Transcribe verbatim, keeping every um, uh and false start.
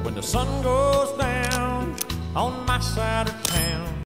when the sun goes down on my side of town.